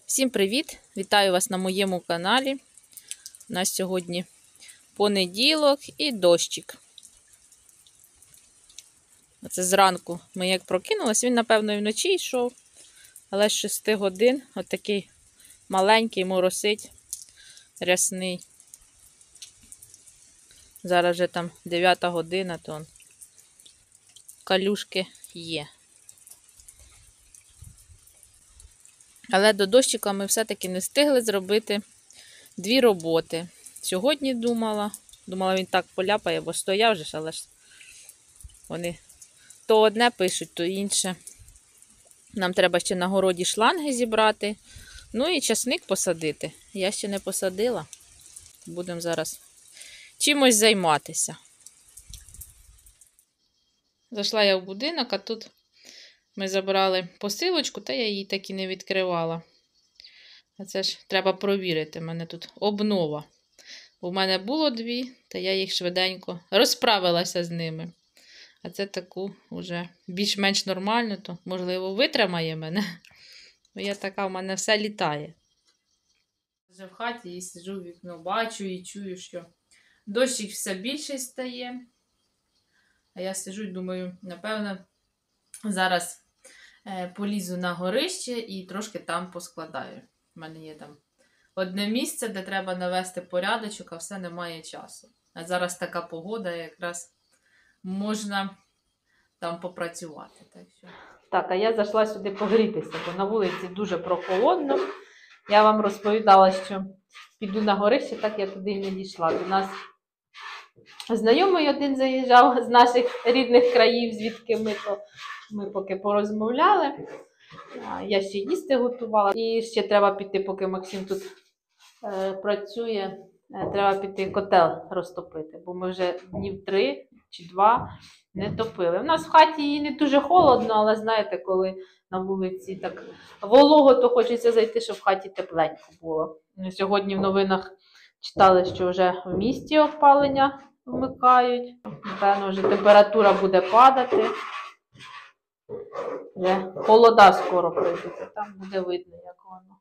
Всім привіт! Вітаю вас на моєму каналі. У нас сьогодні понеділок і дощик. Оце зранку ми як прокинулись, він, напевно, і вночі йшов, але з 6 годин отакий маленький моросить, рясний. Зараз вже там 9 година, то калюшки є. Але до дощика ми все-таки не встигли зробити 2 роботи. Сьогодні думала він так поляпає, бо стояв же, але ж вони то одне пишуть, то інше. Нам треба ще на городі шланги зібрати, ну і часник посадити. Я ще не посадила. Будемо зараз чимось займатися. Зайшла я в будинок, а тут ми забрали посилочку, та я її так і не відкривала. А це ж треба провірити. У мене тут обнова. У мене було 2, та я їх швиденько розправилася з ними. А це таку вже більш-менш нормально, то, можливо, витримає мене. Бо я така, в мене все літає. Вже в хаті і сиджу в вікно, бачу і чую, що дощик все більше стає. А я сиджу і думаю, напевно, зараз полізу на горище і трошки там поскладаю. У мене є там одне місце, де треба навести порядочок, а все немає часу. А зараз така погода, якраз можна там попрацювати. Так, а я зайшла сюди погрітися, бо на вулиці дуже прохолодно. Я вам розповідала, що піду на горище, так я туди і не дійшла. До нас знайомий один заїжджав з наших рідних країв, звідки ми поки порозмовляли. Я ще їсти готувала. І ще треба піти, поки Максим тут працює, треба піти котел розтопити, бо ми вже днів 3 чи 2 не топили. У нас в хаті її не дуже холодно, але знаєте, коли на вулиці так волого, то хочеться зайти, щоб в хаті тепленько було. Сьогодні в новинах читали, що вже в місті опалення вмикають. Напевно, вже температура буде падати. Вже холода скоро прийдуть, там буде видно, як воно.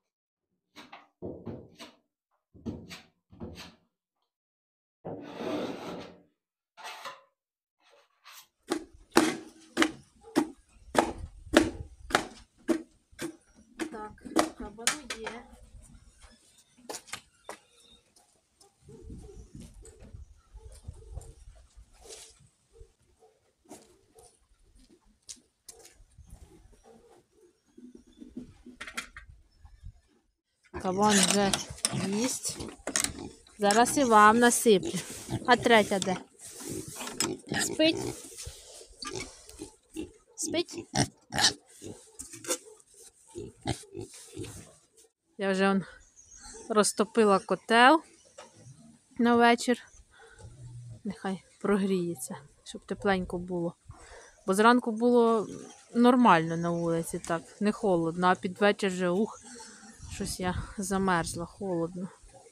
Так, кабану є. Кабан вже їсть. Зараз і вам насиплю. А третя де? Спить? Спить? Я вже розтопила котел на вечір. Нехай прогріється, щоб тепленько було. Бо зранку було нормально на вулиці, так, не холодно, а під вечір вже щось я замерзла, холодно.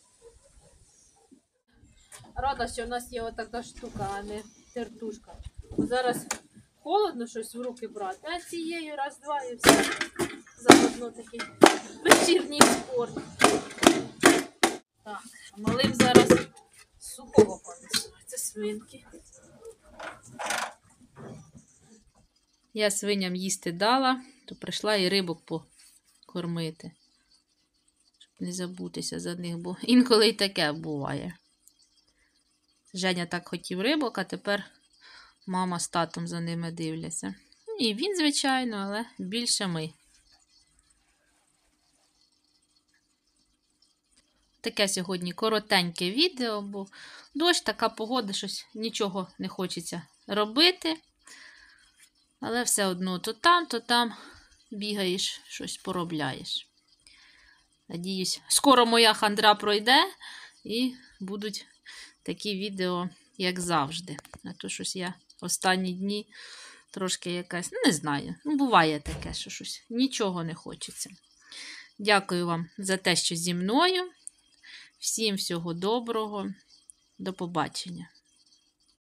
Рада, що в нас є отака штука, а не тертушка. Бо зараз холодно щось в руки брати, а цією раз-два і все. Заодно такий вечірній спорт. Так, малим зараз сухого понесу. Це свинки. Я свиням їсти дала, то прийшла і рибок покормити. Не забутися за них, бо інколи й таке буває. Женя так хотів рибок, а тепер мама з татом за ними дивляться. І він, звичайно, але більше ми. Таке сьогодні коротеньке відео, бо дощ, така погода, щось нічого не хочеться робити. Але все одно то там бігаєш, щось поробляєш. Надіюсь, скоро моя хандра пройде і будуть такі відео, як завжди. А то щось я останні дні трошки якась, не знаю, буває таке, що щось нічого не хочеться. Дякую вам за те, що зі мною. Всім всього доброго. До побачення.